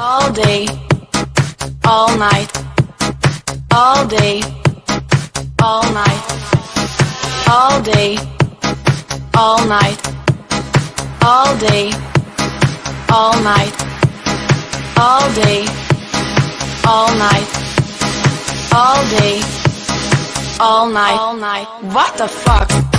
All day, all night, all day, all night, all day, all night, all day, all night, all day, all night, all day, all night, all night. What the fuck?